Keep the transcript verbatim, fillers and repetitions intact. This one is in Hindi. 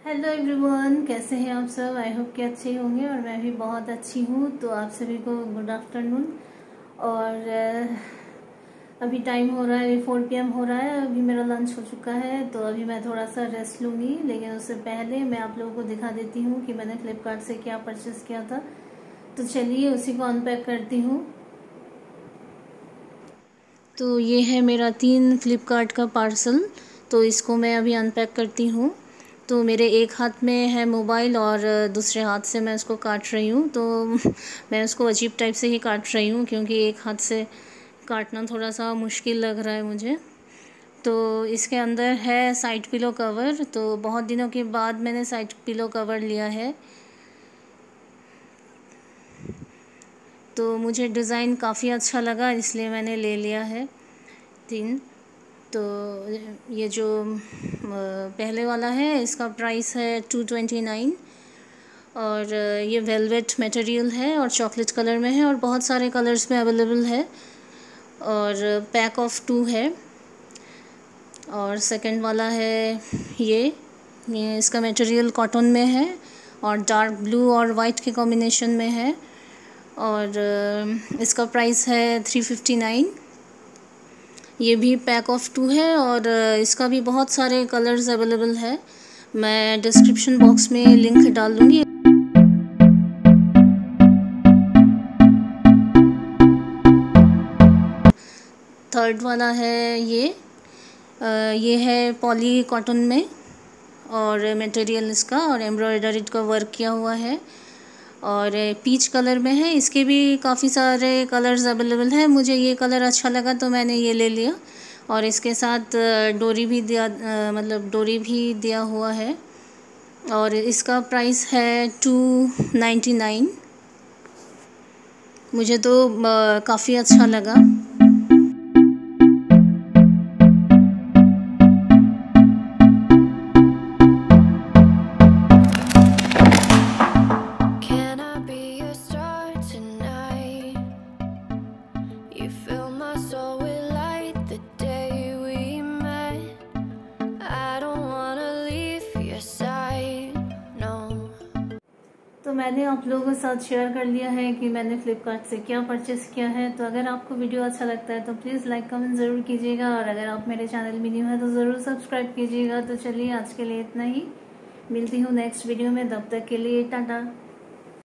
हेलो एवरीवन, कैसे हैं आप सब। आई होप कि अच्छे होंगे और मैं भी बहुत अच्छी हूँ। तो आप सभी को गुड आफ्टरनून। और अभी टाइम हो रहा है, अभी फोर पी एम हो रहा है। अभी मेरा लंच हो चुका है तो अभी मैं थोड़ा सा रेस्ट लूँगी, लेकिन उससे पहले मैं आप लोगों को दिखा देती हूँ कि मैंने फ्लिपकार्ट से क्या परचेस किया था। तो चलिए उसी को अनपैक करती हूँ। तो ये है मेरा तीन फ्लिपकार्ट का पार्सल, तो इसको मैं अभी अनपैक करती हूँ। तो मेरे एक हाथ में है मोबाइल और दूसरे हाथ से मैं उसको काट रही हूँ। तो मैं उसको अजीब टाइप से ही काट रही हूँ क्योंकि एक हाथ से काटना थोड़ा सा मुश्किल लग रहा है मुझे। तो इसके अंदर है साइड पिलो कवर। तो बहुत दिनों के बाद मैंने साइड पिलो कवर लिया है। तो मुझे डिज़ाइन काफ़ी अच्छा लगा इसलिए मैंने ले लिया है तीन। तो ये जो पहले वाला है इसका प्राइस है टू ट्वेंटी नाइन और ये वेलवेट मटेरियल है और चॉकलेट कलर में है और बहुत सारे कलर्स में अवेलेबल है और पैक ऑफ टू है। और सेकंड वाला है ये ये इसका मटेरियल कॉटन में है और डार्क ब्लू और वाइट के कॉम्बिनेशन में है और इसका प्राइस है थ्री फिफ्टी नाइन। ये भी पैक ऑफ टू है और इसका भी बहुत सारे कलर्स अवेलेबल है। मैं डिस्क्रिप्शन बॉक्स में लिंक डाल दूँगी। थर्ड वाला है ये आ, ये है पॉली कॉटन में और मटेरियल इसका और एम्ब्रॉयडरी का वर्क किया हुआ है और पीच कलर में है। इसके भी काफ़ी सारे कलर्स अवेलेबल हैं। मुझे ये कलर अच्छा लगा तो मैंने ये ले लिया और इसके साथ डोरी भी दिया, मतलब डोरी भी दिया हुआ है और इसका प्राइस है टू नाइन्टी नाइन। मुझे तो काफ़ी अच्छा लगा। तो मैंने आप लोगों के साथ शेयर कर लिया है कि मैंने फ्लिपकार्ट से क्या परचेस किया है। तो अगर आपको वीडियो अच्छा लगता है तो प्लीज़ लाइक कमेंट ज़रूर कीजिएगा और अगर आप मेरे चैनल में न्यू है तो ज़रूर सब्सक्राइब कीजिएगा। तो चलिए आज के लिए इतना ही, मिलती हूँ नेक्स्ट वीडियो में, तब तक के लिए टाटा।